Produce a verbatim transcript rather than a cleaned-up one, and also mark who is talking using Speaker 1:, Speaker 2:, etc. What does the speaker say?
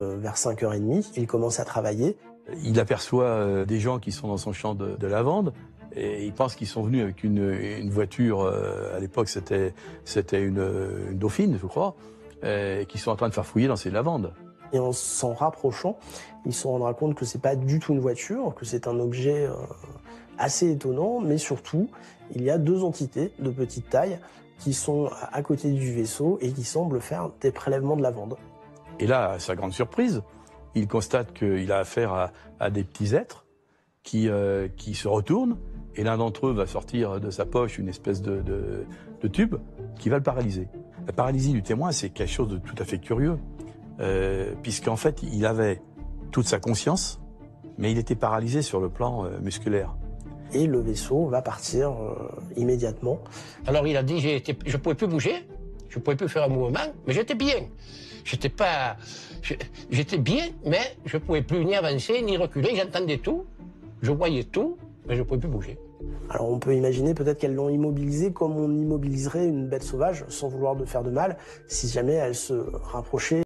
Speaker 1: Vers cinq heures trente, il commence à travailler.
Speaker 2: Il aperçoit euh, des gens qui sont dans son champ de, de lavande et il pense qu'ils sont venus avec une, une voiture, euh, à l'époque c'était c'était une, une Dauphine, je crois, et qui sont en train de faire fouiller dans ces lavandes.
Speaker 1: Et en s'en rapprochant, il se rendra compte que c'est pas du tout une voiture, que c'est un objet euh, assez étonnant, mais surtout, il y a deux entités de petite taille qui sont à côté du vaisseau et qui semblent faire des prélèvements de lavande.
Speaker 2: Et là, à sa grande surprise, il constate qu'il a affaire à, à des petits êtres qui, euh, qui se retournent, et l'un d'entre eux va sortir de sa poche une espèce de, de, de tube qui va le paralyser. La paralysie du témoin, c'est quelque chose de tout à fait curieux, euh, puisqu'en fait, il avait toute sa conscience, mais il était paralysé sur le plan euh, musculaire.
Speaker 1: Et le vaisseau va partir euh, immédiatement.
Speaker 3: Alors il a dit, j'ai été, je ne pouvais plus bouger, je ne pouvais plus faire un mouvement, mais j'étais bien. J'étais pas, j'étais bien, mais je ne pouvais plus ni avancer ni reculer. J'entendais tout, je voyais tout, mais je ne pouvais plus bouger.
Speaker 1: Alors on peut imaginer peut-être qu'elles l'ont immobilisé comme on immobiliserait une bête sauvage, sans vouloir de faire de mal, si jamais elle se rapprochait.